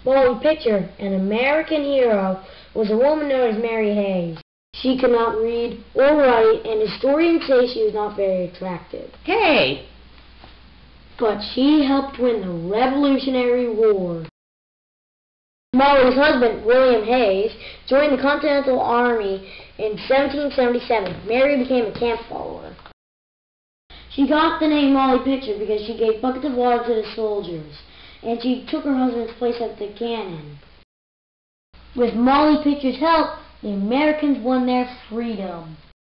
Molly Pitcher, an American hero, was a woman known as Mary Hayes. She could not read or write, and historians say she was not very attractive. Hey! But she helped win the Revolutionary War. Molly's husband, William Hayes, joined the Continental Army in 1777. Mary became a camp follower. She got the name Molly Pitcher because she gave buckets of water to the soldiers, and she took her husband's place at the cannon. With Molly Pitcher's help, the Americans won their freedom.